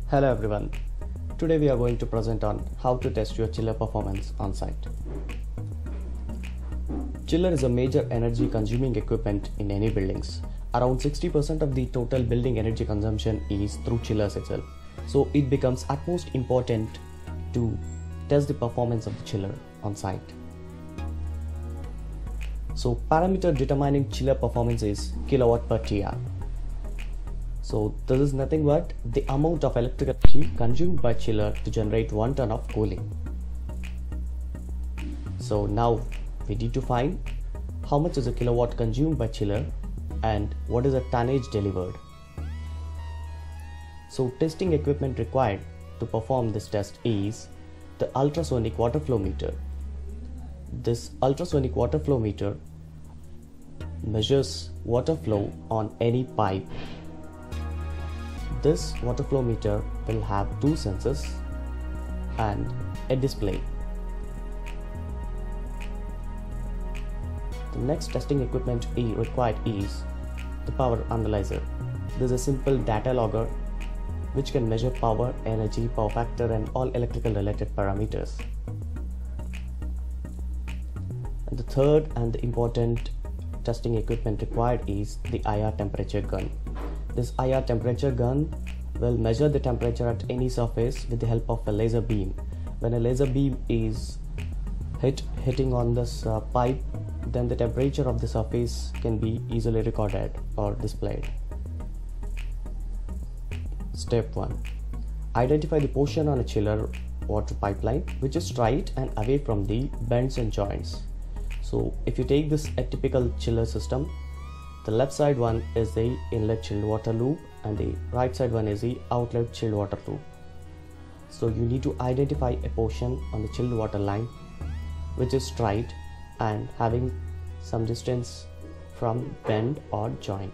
Hello everyone. Today we are going to present on how to test your chiller performance on site. Chiller is a major energy consuming equipment in any buildings. Around 60% of the total building energy consumption is through chillers itself. So it becomes utmost important to test the performance of the chiller on site. So parameter determining chiller performance is kilowatt per TR. So this is nothing but the amount of electrical energy consumed by chiller to generate 1 ton of cooling. So now we need to find how much is a kilowatt consumed by chiller and what is the tonnage delivered. So testing equipment required to perform this test is the ultrasonic water flow meter. This ultrasonic water flow meter measures water flow on any pipe. This water flow meter will have 2 sensors and a display. The next testing equipment required is the power analyzer. This is a simple data logger which can measure power, energy, power factor and all electrical related parameters. And the third and the important testing equipment required is the IR temperature gun. This IR temperature gun will measure the temperature at any surface with the help of a laser beam. When a laser beam is hitting on this pipe, then the temperature of the surface can be easily recorded or displayed. Step 1. Identify the portion on a chiller water pipeline which is straight and away from the bends and joints. So if you take this a typical chiller system, the left side one is the inlet chilled water loop and the right side one is the outlet chilled water loop. So you need to identify a portion on the chilled water line which is straight and having some distance from bend or joint.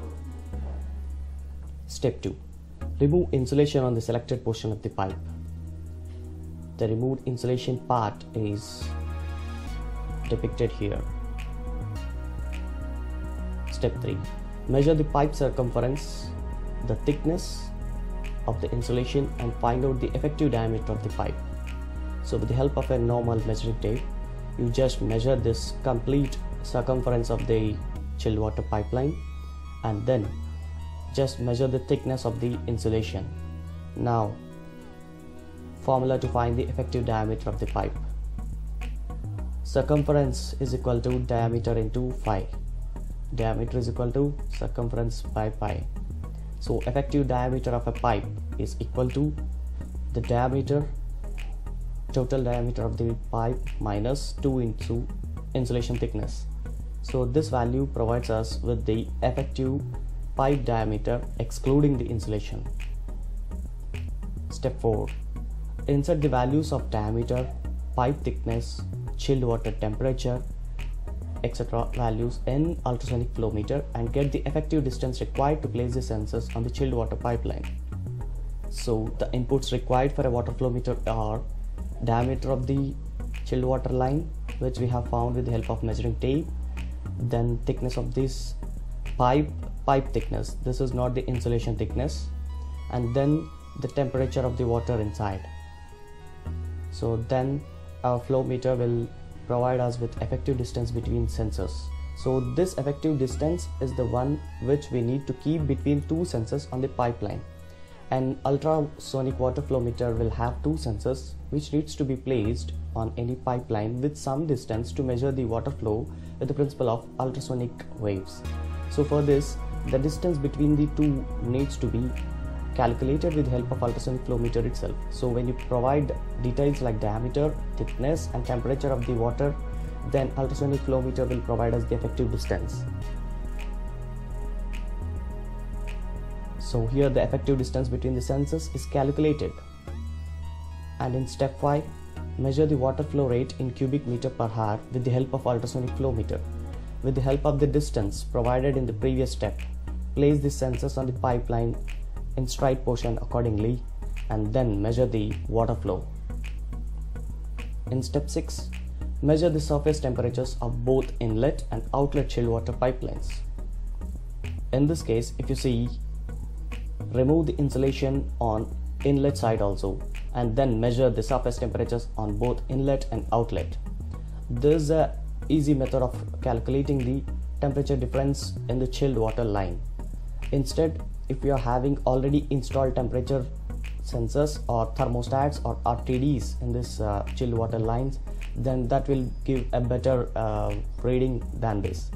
Step 2. Remove insulation on the selected portion of the pipe. The removed insulation part is depicted here. Step 3. Measure the pipe circumference, the thickness of the insulation and find out the effective diameter of the pipe. So with the help of a normal measuring tape, you just measure this complete circumference of the chilled water pipeline and then just measure the thickness of the insulation. Now, formula to find the effective diameter of the pipe. Circumference is equal to diameter into pi. Diameter is equal to circumference by pi. So effective diameter of a pipe is equal to the diameter, total diameter of the pipe minus 2 into insulation thickness. So this value provides us with the effective pipe diameter excluding the insulation. Step 4. Insert the values of diameter, pipe thickness, chilled water temperature, etc. values in ultrasonic flow meter and get the effective distance required to place the sensors on the chilled water pipeline. So the inputs required for a water flow meter are diameter of the chilled water line, which we have found with the help of measuring tape, then thickness of this pipe thickness, this is not the insulation thickness, and then the temperature of the water inside. So then our flow meter will provide us with effective distance between sensors. So this effective distance is the one which we need to keep between 2 sensors on the pipeline. An ultrasonic water flow meter will have 2 sensors which needs to be placed on any pipeline with some distance to measure the water flow with the principle of ultrasonic waves. So for this, the distance between the 2 needs to be calculated with the help of ultrasonic flow meter itself. So when you provide details like diameter, thickness and temperature of the water, then ultrasonic flow meter will provide us the effective distance. So here the effective distance between the sensors is calculated. And in step 5, measure the water flow rate in cubic meter per hour with the help of ultrasonic flow meter. With the help of the distance provided in the previous step, place the sensors on the pipeline in straight portion accordingly and then measure the water flow. In step 6, measure the surface temperatures of both inlet and outlet chilled water pipelines. In this case, if you see, remove the insulation on inlet side also, and then measure the surface temperatures on both inlet and outlet. This is a easy method of calculating the temperature difference in the chilled water line. Instead, if you are having already installed temperature sensors or thermostats or RTDs in this chilled water lines, then that will give a better reading than this.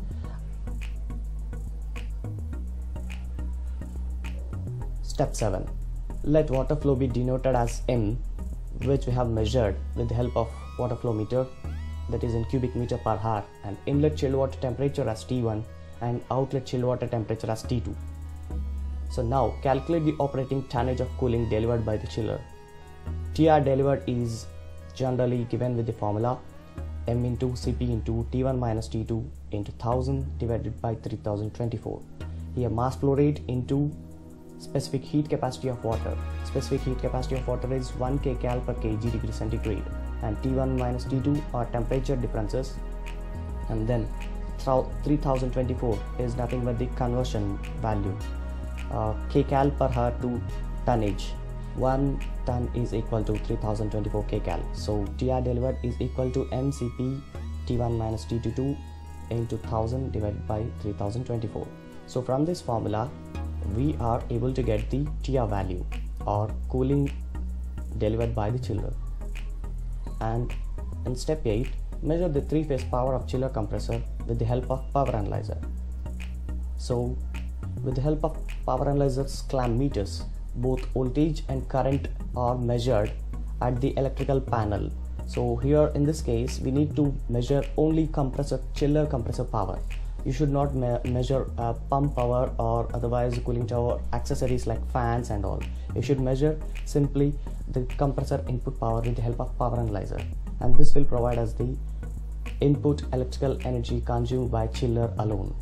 Step 7. Let water flow be denoted as M, which we have measured with the help of water flow meter, that is in cubic meter per hour, and inlet chilled water temperature as T1 and outlet chilled water temperature as T2. So now calculate the operating tonnage of cooling delivered by the chiller. TR delivered is generally given with the formula M into Cp into T1 minus T2 into 1000 divided by 3024. Here mass flow rate into specific heat capacity of water. Specific heat capacity of water is 1 kcal per kg degree centigrade, and T1 minus T2 are temperature differences, and then 3024 is nothing but the conversion value, kcal per hour to tonnage. 1 ton is equal to 3024 kcal. So TR delivered is equal to mCp T1 minus T2 into 1000 divided by 3024. So from this formula we are able to get the TR value, or cooling delivered by the chiller. And in step 8, measure the 3-phase power of chiller compressor with the help of power analyzer. So with the help of power analyzer's clamp meters, both voltage and current are measured at the electrical panel. So here in this case we need to measure only chiller compressor power. You should not measure pump power or otherwise cooling tower accessories like fans and all. You should measure simply the compressor input power with the help of power analyzer, and this will provide us the input electrical energy consumed by chiller alone.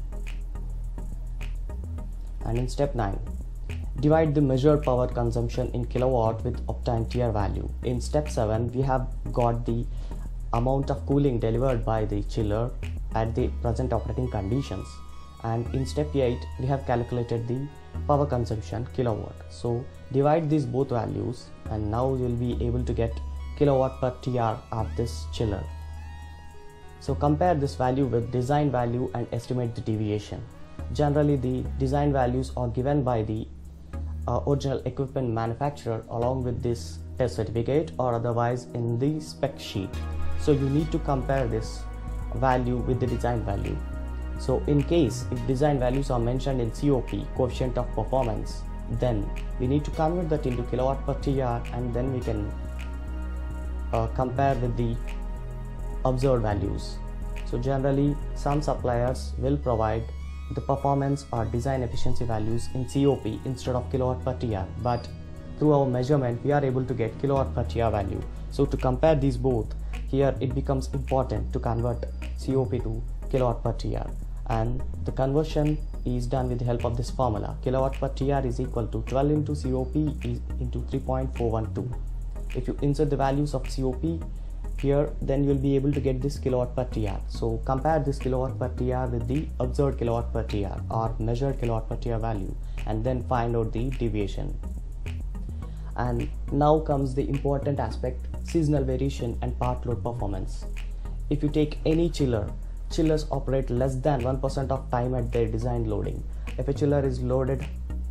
And in step 9, divide the measured power consumption in kilowatt with obtained TR value. In step 7, we have got the amount of cooling delivered by the chiller at the present operating conditions, and in step 8 we have calculated the power consumption kilowatt. So divide these both values, and now you will be able to get kilowatt per TR of this chiller. So compare this value with design value and estimate the deviation. Generally the design values are given by the original equipment manufacturer along with this test certificate or otherwise in the spec sheet. So you need to compare this value with the design value. So in case if design values are mentioned in COP, coefficient of performance, then we need to convert that into kilowatt per TR, and then we can compare with the observed values. So generally some suppliers will provide the performance or design efficiency values in COP instead of kilowatt per TR, but through our measurement we are able to get kilowatt per TR value. So to compare these both, here it becomes important to convert COP to kilowatt per TR, and the conversion is done with the help of this formula. Kilowatt per TR is equal to 12 into COP into 3.412. If you insert the values of COP here, then you will be able to get this kilowatt per TR. So compare this kilowatt per TR with the observed kilowatt per TR or measured kilowatt per TR value, and then find out the deviation. And now comes the important aspect, seasonal variation and part load performance. If you take any chillers operate less than 1% of time at their design loading. If a chiller is loaded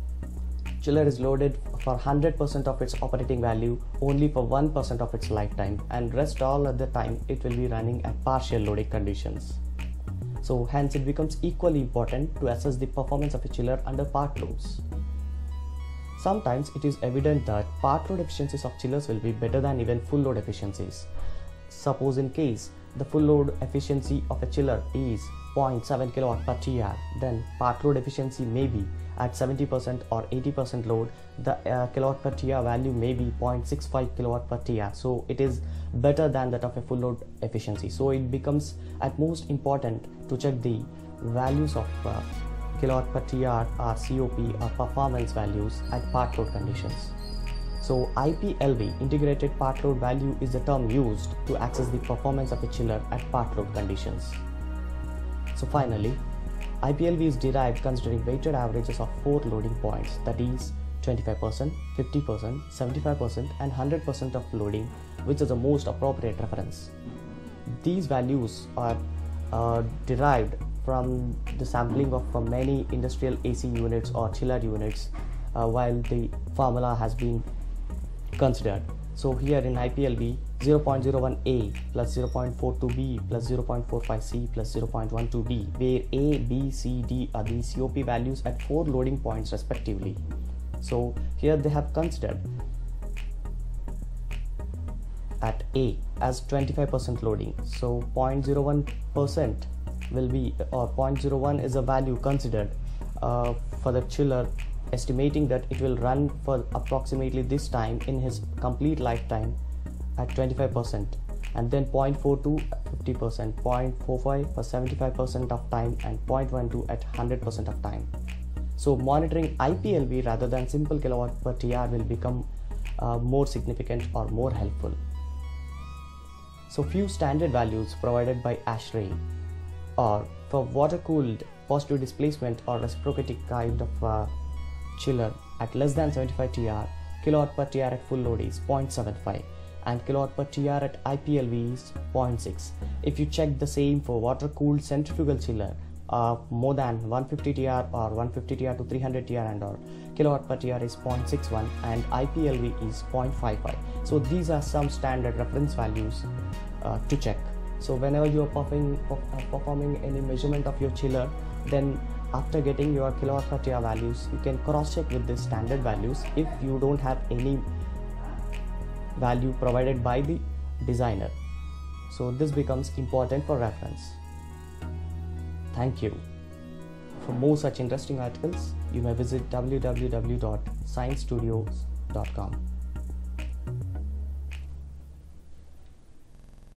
for 100% of its operating value only for 1% of its lifetime, and rest all of the time it will be running at partial loading conditions. So hence it becomes equally important to assess the performance of a chiller under part loads. Sometimes it is evident that part load efficiencies of chillers will be better than even full load efficiencies. Suppose in case the full load efficiency of a chiller is 0.7 kilowatt per TR, then part load efficiency may be at 70% or 80% load, the kilowatt per TR value may be 0.65 kilowatt per TR. So it is better than that of a full load efficiency. So it becomes at most important to check the values of kilowatt per TR or COP or performance values at part load conditions. So IPLV, integrated part load value, is the term used to access the performance of a chiller at part load conditions. So finally, IPLV is derived considering weighted averages of 4 loading points, that is 25%, 50%, 75% and 100% of loading, which is the most appropriate reference. These values are derived from the sampling of many industrial AC units or chiller units, while the formula has been considered. So here in IPLV, 0.01A plus 0.42B plus 0.45C plus 0.12B, where A, B, C, D are the COP values at 4 loading points respectively. So here they have considered at A as 25% loading. So 0.01% will be, or 0.01 is a value considered for the chiller, estimating that it will run for approximately this time in his complete lifetime at 25%, and then 0.42 at 50%, 0.45 for 75% of time, and 0.12 at 100% of time. So monitoring IPLV rather than simple kilowatt per TR will become more significant or more helpful. So few standard values provided by ASHRAE are for water-cooled positive displacement or reciprocating kind of chiller at less than 75 TR, kilowatt per TR at full load is 0.75 and kilowatt per TR at IPLV is 0.6. If you check the same for water-cooled centrifugal chiller more than 150 TR or 150 TR to 300 TR and or, kilowatt per TR is 0.61 and IPLV is 0.55. So these are some standard reference values to check. So whenever you are performing any measurement of your chiller, then after getting your kilowatt per TR values, you can cross check with these standard values if you don't have any value provided by the designer. So this becomes important for reference. Thank you. For more such interesting articles, you may visit www.sciencestudios.com.